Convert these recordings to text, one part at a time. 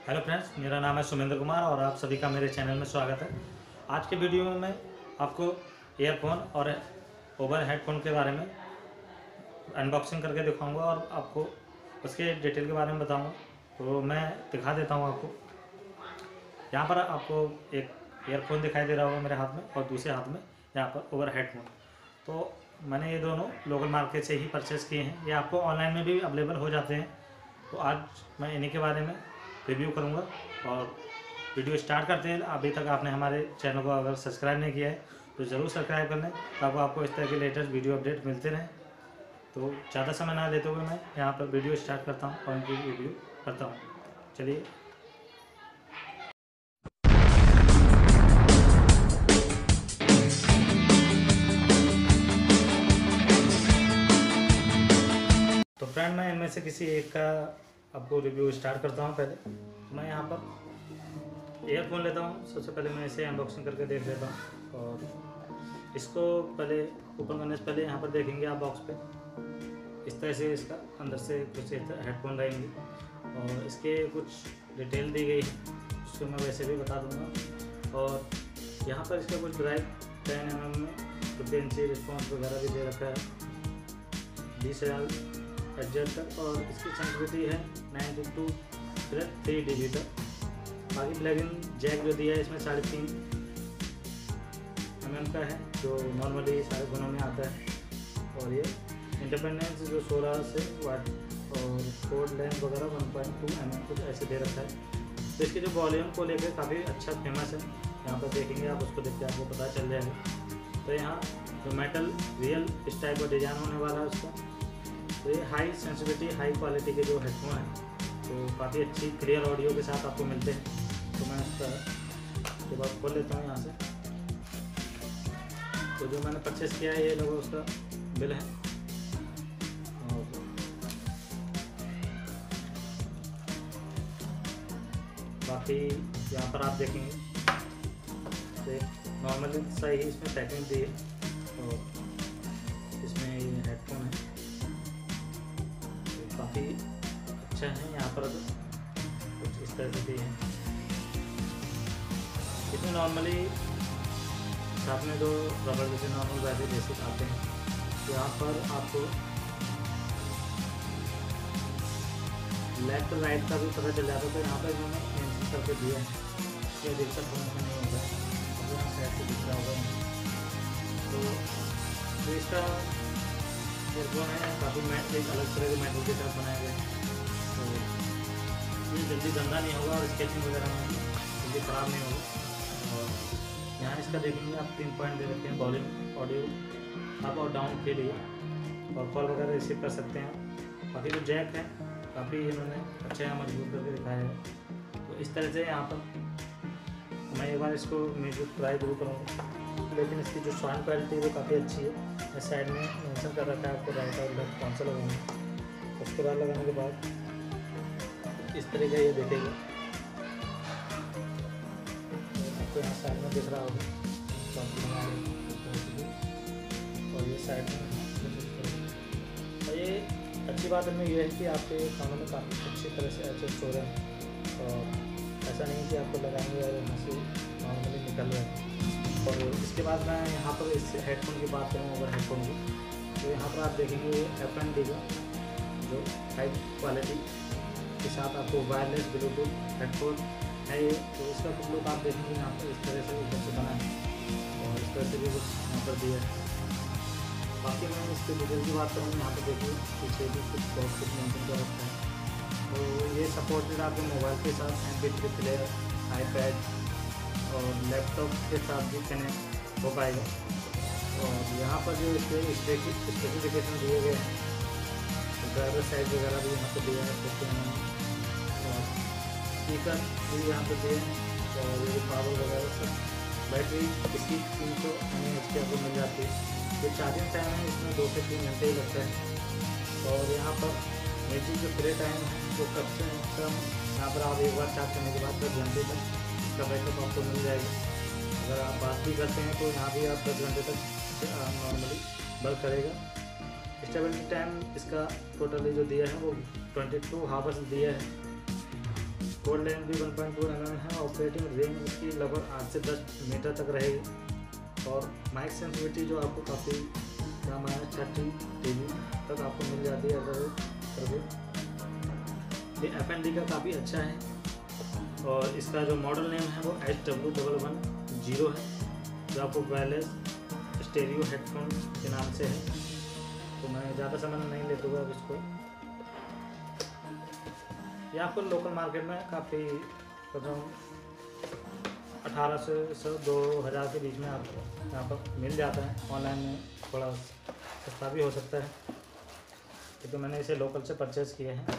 Hello friends, मेरा नाम है सुमेंद्र कुमार और आप सभी का मेरे चैनल में स्वागत है। आज के वीडियो में मैं आपको ईयरफोन और ओवर हेडफोन के बारे में अनबॉक्सिंग करके दिखाऊंगा और आपको उसके डिटेल के बारे में बताऊंगा। तो मैं दिखा देता हूं आपको। यहाँ पर आपको एक ईयरफोन दिखाई दे रहा होगा मेरे हाथ में और दूसरे हाथ में यहाँ पर ओवर हेडफोन। तो मैंने ये दोनों लोकल मार्केट से ही परचेज़ किए हैं। ये आपको ऑनलाइन में भी अवेलेबल हो जाते हैं। तो आज मैं इन्हीं के बारे में रिव्यू करूंगा और वीडियो स्टार्ट करते हैं। अभी तक आपने हमारे चैनल को अगर सब्सक्राइब नहीं किया है तो ज़रूर सब्सक्राइब कर लें ताकि आपको इस तरह के लेटेस्ट वीडियो अपडेट मिलते रहें। तो ज़्यादा समय ना लेते हुए मैं यहाँ पर वीडियो स्टार्ट करता हूँ और इनकी रिव्यू करता हूँ। चलिए। तो फ्रेंड, मैं इनमें से किसी एक का आपको रिव्यू स्टार्ट करता हूँ। पहले तो मैं यहाँ पर ईयरफोन लेता हूँ। सबसे पहले मैं इसे अनबॉक्सिंग करके देख लेता हूँ और इसको पहले ओपन करने से पहले यहाँ पर देखेंगे आप बॉक्स पे इस तरह से इसका अंदर से कुछ हेडफोन रहेंगे और इसके कुछ डिटेल दी गई है, उसको मैं वैसे भी बता दूँगा। और यहाँ पर इसका कुछ ब्राइट 10 mm में 50 इंची रिस्पॉन्स वगैरह भी दे रखा है, 20,000 एडजस्ट और इसकी सेंसिटिविटी है 92.3 dB तक। बाकी प्लग इन जैक जो दिया है इसमें 3.5 mm का है जो नॉर्मली सारे फोनों में आता है। और ये इंडिपेंडेंस जो 16 से वाट और कोड लेंथ वगैरह 1.2 mm कुछ ऐसे दे रखा है। तो इसके जो वॉल्यूम को लेकर काफ़ी अच्छा फेमस है। यहाँ पर देखेंगे आप, उसको देख के आपको पता चल जाएगा। तो यहाँ जो मेटल रियल इस टाइप का डिज़ाइन होने वाला है उसका। तो ये हाई सेंसिटिविटी हाई क्वालिटी के जो हेडफोन हैं तो काफ़ी अच्छी क्लियर ऑडियो के साथ आपको मिलते हैं। तो मैं इसका के बाद खोल लेता हूँ यहाँ से। तो जो मैंने परचेस किया है ये लोगों उसका बिल है और बाकी यहाँ पर आप देखेंगे तो नॉर्मली सही ही इसमें पैकिंग दी है और इसमें ये हेडफोन है काफ़ी अच्छा है। यहाँ पर कुछ इस तरह से भी है। इसमें नॉर्मली साथ में जो रबड़ जैसे नॉर्मल वैसे बेसिक आते हैं। तो यहाँ पर आपको लेफ्ट राइट का भी पता चल जाता है। तो यहाँ पर इन्होंने मेंशन करके दिया है, ये अधिकतर फोन में नहीं होता है। अब यहाँ साइड से दिख रहा होगा। तो इसका ईयरफोन है काफ़ी एक अलग तरह के मेटल के साथ बनाया गया है। तो ये जल्दी गंदा नहीं होगा और स्केचिंग वगैरह में जल्दी ख़राब नहीं होगा। और यहाँ इसका देखेंगे आप 3 पॉइंट दे रखे हैं वॉल्यूम ऑडियो अप और डाउन के लिए और कॉल वगैरह रिसीव कर सकते हैं। बाकी जो जैक है काफ़ी इन्होंने अच्छा यहाँ मजबूत करके दिखाया है। तो इस तरह से यहाँ पर मैं एक बार इसको म्यूजिक ट्राई जरूर करूँगा, लेकिन इसकी जो साउंड क्वालिटी वो काफ़ी अच्छी है। इस साइड में मेंशन कर रखा है आपको राइट और लेफ्ट कौन सा लगाना। उसके बाद लगाने के बाद इस तरह का ये देखेगा। आपको यहाँ साइड में दिख रहा होगा और ये साइड में। और ये अच्छी बात इनमें यह है कि आपके कानों में काफ़ी अच्छी तरह से एडजस्ट हो रहा है और ऐसा नहीं कि आपको लगाएंगे और यहाँ से नॉर्मली निकल रहा है। और इसके बाद मैं यहाँ पर इस हेडफोन की बात करूँ ओवर हेडफोन की, तो यहाँ पर आप देखेंगे FND का जो हाई क्वालिटी के साथ आपको वायरलेस ब्लूटूथ हेडफोन है ये। तो इसका कुछ लोग आप देखेंगे यहाँ पर इस तरह से ऊपर से बना है और इस तरह से भी कुछ यहाँ पर दिया है। बाकी मैं इसके डिटेल की बात करूँ, यहाँ पर देखिए पीछे भी बहुत कुछ मेंशन कर रखा है। तो ये सपोर्टेड आपके मोबाइल के साथ MP3 प्लेयर, iPad और लैपटॉप के साथ भी कनेक्ट हो पाएगा। और यहाँ पर जो इसके स्पेसिफिकेशन दिए गए हैं तो ड्राइवर साइड वगैरह भी यहाँ पर दिया है सकते हैं और स्पीकर भी यहाँ पर दिए हैं और ये पावर वगैरह सब। बैटरी इसकी 300 mAh की आपको मिल जाती है। जो चार्जिंग टाइम है इसमें 2 से 3 घंटे ही लगता है। और यहाँ पर म्यूजिक जो प्ले टाइम है वो कम से कम यहाँ पर आप एक बार चार्ज करने के बाद 10 घंटे तक इसका बैकअप आपको मिल जाएगा। अगर आप बात भी करते हैं तो यहाँ भी आप 10 घंटे तक नॉर्मली वर्क करेगा। स्टेबिलिटी टाइम इसका टोटली जो दिया है वो 22 आवर्स दिया है। कोड लेंथ भी 1.4 mm है। ऑपरेटिंग रेंज इसकी लगभग 8 से 10 मीटर तक रहेगी। और माइक सेंसिटिविटी जो आपको काफ़ी -30 dB तक आपको मिल जाती है। अगर ये FND का काफ़ी अच्छा है। और इसका जो मॉडल नेम है वो HW110 है, जो आपको वायरलेस स्टेरियो हेडफोन के नाम से है। तो मैं ज़्यादा समय नहीं लेता हुआ अब इसको, ये आपको लोकल मार्केट में काफ़ी मतलब 1800 से 2000 के बीच में आपको यहाँ पर मिल जाता है। ऑनलाइन में थोड़ा सस्ता भी हो सकता है, तो मैंने इसे लोकल से परचेज़ किए हैं।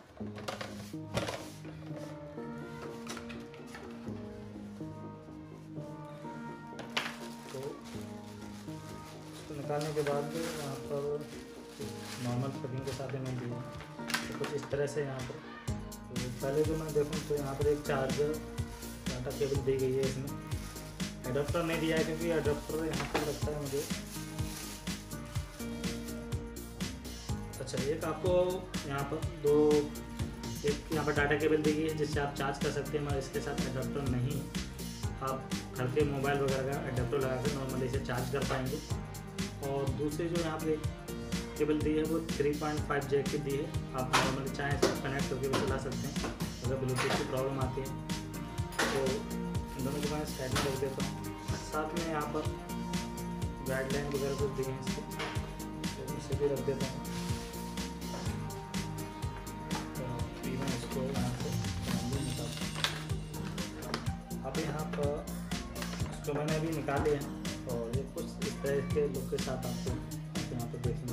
तो इसको निकालने के बाद यहाँ पर नॉर्मल पैकिंग के साथ में दिए तो कुछ इस तरह से यहाँ पर। तो पहले जो मैं देखूँ तो यहाँ पर एक चार्जर डाटा केबल दी गई है। इसमें एडाप्टर नहीं दिया है, क्योंकि एडाप्टर यहाँ पर लगता है मुझे। अच्छा, एक आपको यहाँ पर एक यहाँ पर डाटा केबल दी गई है जिससे आप चार्ज कर सकते हैं, मगर इसके साथ एडाप्टर नहीं। आप घर के मोबाइल वगैरह का एडाप्टर लगा कर नॉर्मली इसे चार्ज कर पाएंगे। और दूसरी जो यहाँ पे केबल दी है वो 3.5 जैक की दी है। आप नॉर्मली चाहें तो कनेक्ट करके भी चला सकते हैं। अगर ब्लूटूथ की प्रॉब्लम आती है तो इन दोनों को मैं साइड में रख देता हूँ। साथ में यहाँ पर गाइडलाइन वगैरह कुछ दी है इसको, तो इसे भी रख देता हूँ। तो मैं इसको यहाँ से अब यहाँ पर इसको मैंने अभी निकाल लिया है। और ये कुछ इस तरह के लुक के साथ आपको यहाँ पर देखेंगे।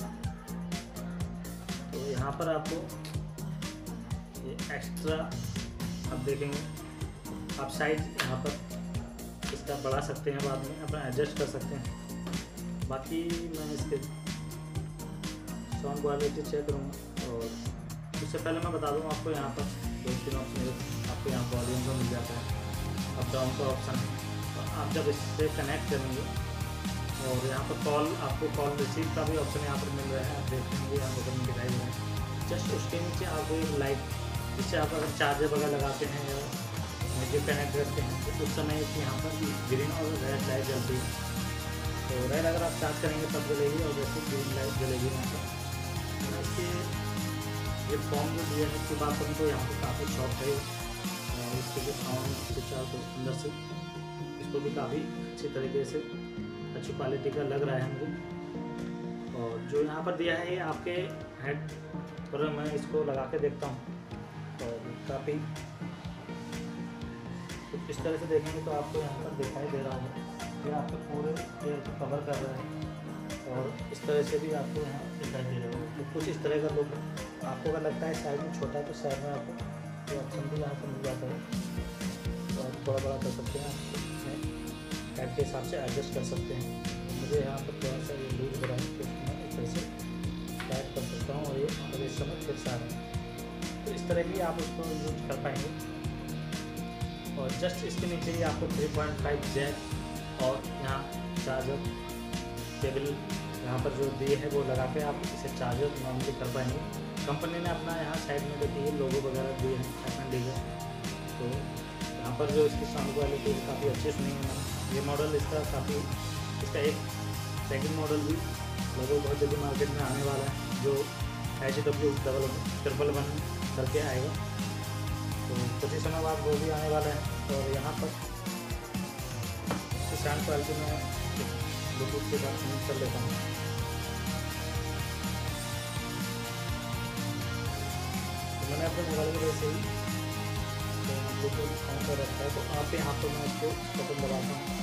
तो यहाँ पर आपको ये एक्स्ट्रा आप देखेंगे, आप साइज यहाँ पर इसका बढ़ा सकते हैं, बाद में अपना एडजस्ट कर सकते हैं। बाकी मैं इसके साउंड क्वालिटी चेक करूँगा। और उससे पहले मैं बता दूँ आपको, यहाँ पर 2-3 ऑप्शन आपको यहाँ वॉल्यूम का मिल जाता है, अप डाउन का ऑप्शन है। तो आप जब इससे कनेक्ट करेंगे और यहाँ पर आपको कॉल रिसीव का भी ऑप्शन यहाँ पर मिल रहा है, आप देखेंगे यहाँ बटन में दिखाई दे रहा है। जस्ट उसके नीचे आपको एक लाइट, जिससे आप अगर चार्जर वगैरह लगाते हैं या मीटर कनेक्ट करते हैं तो उस समय यहाँ पर ग्रीन और रेड लाइट जलती है। तो रेड अगर आप चार्ज करेंगे तब जलेगी, और जैसे ग्रीन लाइट जलेगी वहाँ पर। इसके ये फॉर्म जो दिया है उसकी बात करूँ तो यहाँ पर काफ़ी सॉफ्ट है। और इसके जो साउंड स्विच तो अंदर से इसको भी काफ़ी अच्छी तरीके से अच्छी क्वालिटी का लग रहा है मुझे। और जो यहाँ पर दिया है ये आपके हेड पर, मैं इसको लगा के देखता हूँ। और काफ़ी इस तरह से देखेंगे तो आपको यहाँ पर दिखाई दे रहा होगा, ये आपके पूरे एयर को कवर कर रहा है। और इस तरह से भी आपको यहाँ दिखाई दे रहा होगा। तो कुछ इस तरह का लुक आपको अगर लगता है साइड में छोटा, तो साइड में आपको तो ऑप्शन भी यहाँ पर मिल जाता है। तो आप थोड़ा बड़ा कर सकते हैं, आप टाइप के हिसाब से एडजस्ट कर सकते हैं। मुझे यहाँ पर थोड़ा सा ये लूज हो रहा है, तो मैं इस तरह से टाइप कर सकता हूँ। और ये इस समय फिर से आ रहा है। तो इस तरह भी आप उसको यूज कर पाएंगे। और जस्ट इसके नीचे ही आपको 3.5 जैक और यहाँ चार्जर केबल यहाँ पर जो दिए है वो लगा के आप इसे चार्जर नॉर्मली कर पाएंगे। कंपनी ने अपना यहाँ साइड में देखिए लोगो वगैरह दिए हैं FND का। तो यहाँ पर जो इसकी साउंड क्वालिटी काफ़ी अच्छी सुनी है मैंने। ये मॉडल इसका काफ़ी, इसका एक सेकंड मॉडल भी लोगो बहुत जल्दी मार्केट में आने वाला है, जो HW111 करके आएगा। तो कुछ ही समय बाद वो भी आने वाला है। और यहाँ पर साउंड क्वालिटी में ब्लूटूथ के साथ कनेक्ट कर लेता हूँ। तो मैंने अपने मोबाइल की वजह से ही ब्लूटूथ ऑन कर रखा है। तो आप यहाँ पर मैं इसको बटन दबाता हूँ।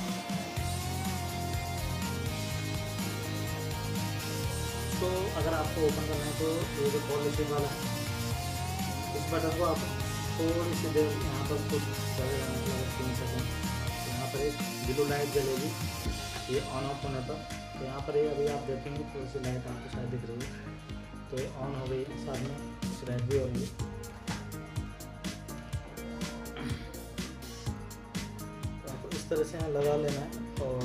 तो अगर आपको ओपन करना है तो ये जो कॉल रिसीव वाला है, इस बटन को आप थोड़ी सी देर यहाँ पर कुछ 3 सेकंड, यहाँ पर एक ब्लू लाइट जलेगी, ये ऑन ऑफ होने पर। तो यहाँ पर ये अभी आप देखेंगे थोड़ी सी लाइट आपको शायद दिख रही है, तो ये ऑन हो गई, साथ में कुछ रेड भी हो रही है। तो आपको इस तरह से यहाँ लगा लेना है। और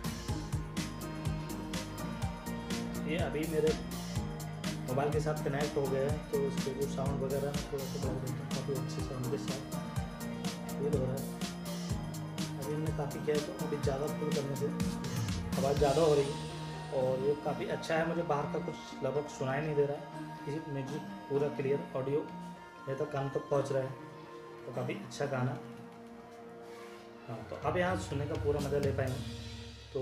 ये अभी मेरे मोबाइल के साथ कनेक्ट हो गया है, तो उसके जो साउंड वगैरह थोड़ा सा बढ़ा देता हूँ। काफ़ी अच्छे साउंड के साथ फील हो रहा है। अभी हमने काफ़ी किया है तो अभी ज़्यादा फुल करने से आवाज़ ज़्यादा हो रही है और ये काफ़ी अच्छा है। मुझे बाहर का कुछ लगभग सुनाई नहीं दे रहा है, किसी म्यूजिक पूरा क्लियर ऑडियो मेरे तक कान तक पहुँच रहा है, तो काफ़ी अच्छा गाना। हाँ, तो अब यहाँ सुनने का पूरा मज़ा ले पाएंगे। तो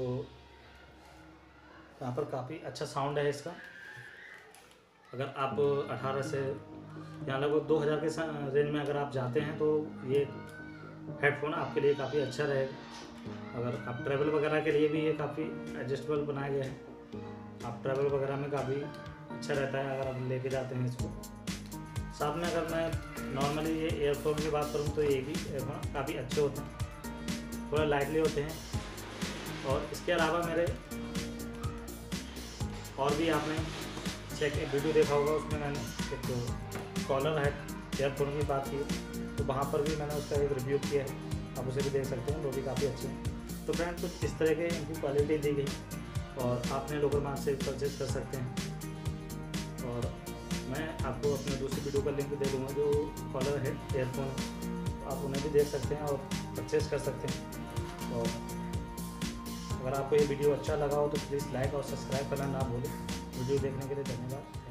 यहाँ पर काफ़ी अच्छा साउंड है इसका। अगर आप 18 से यहाँ लगभग 2000 के रेंज में अगर आप जाते हैं तो ये हेडफोन आपके लिए काफ़ी अच्छा रहेगा। अगर आप ट्रैवल वगैरह के लिए भी ये काफ़ी एडजस्टेबल बनाया गया है, आप ट्रैवल वगैरह में काफ़ी अच्छा रहता है अगर आप लेके जाते हैं इसको। साथ में अगर मैं नॉर्मली ये एयरफोन की बात करूँ तो ये भी एयरफोन काफ़ी अच्छे होते हैं, थोड़ा लाइटली होते हैं। और इसके अलावा मेरे और भी आपने एक वीडियो देखा होगा, उसमें मैंने एक कॉलर है एयरफोन की बात की, तो वहाँ पर भी मैंने उसका एक रिव्यू किया है, आप उसे भी देख सकते हैं, वो भी काफ़ी अच्छे हैं। तो फ्रेंड कुछ इस तरह के इनकी क्वालिटी दी गई और आपने लोकल मार्केट से परचेज कर सकते हैं। और मैं आपको अपने दूसरी वीडियो का लिंक दे दूँगा जो कॉलर है एयरफोन, आप उन्हें भी देख सकते हैं और परचेज कर सकते हैं। और अगर आपको ये वीडियो अच्छा लगा हो तो प्लीज़ लाइक और सब्सक्राइब करना ना भूलें। वीडियो देखने के लिए धन्यवाद।